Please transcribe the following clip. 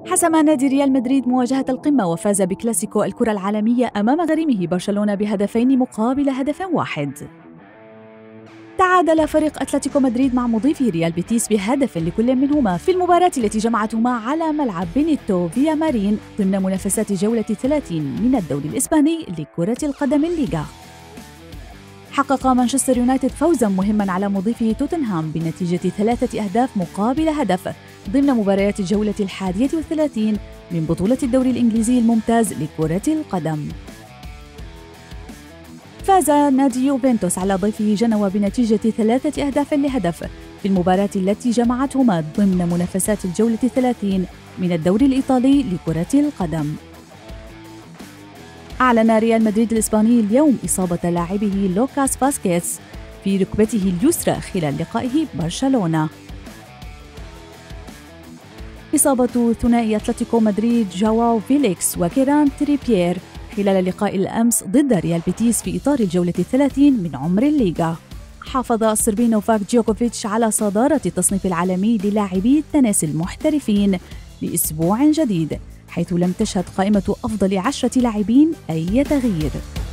حسم نادي ريال مدريد مواجهة القمة وفاز بكلاسيكو الكرة العالمية أمام غريمه برشلونة بهدفين مقابل هدف واحد. تعادل فريق أتلتيكو مدريد مع مضيفه ريال بيتيس بهدف لكل منهما في المباراة التي جمعتهما على ملعب بينيتو فيا مارين ضمن منافسات جولة 30 من الدوري الإسباني لكرة القدم الليغا. حقق مانشستر يونايتد فوزاً مهماً على مضيفه توتنهام بنتيجة 3 أهداف مقابل هدف ضمن مباريات الجولة 31 من بطولة الدوري الإنجليزي الممتاز لكرة القدم. فاز نادي يوفنتوس على ضيفه جنوا بنتيجة 3 أهداف لهدف في المباراة التي جمعتهما ضمن منافسات الجولة 30 من الدوري الإيطالي لكرة القدم. أعلن ريال مدريد الإسباني اليوم إصابة لاعبه لوكاس فاسكيز في ركبته اليسرى خلال لقائه برشلونة. إصابة ثنائي أتلتيكو مدريد جواو فيليكس وكيران تريبيير خلال لقاء الأمس ضد ريال بيتيس في إطار الجولة 30 من عمر الليغا. حافظ الصربي نوفاك جوكوفيتش على صدارة التصنيف العالمي للاعبي التنس المحترفين لأسبوع جديد، حيث لم تشهد قائمة أفضل 10 لاعبين أي تغيير.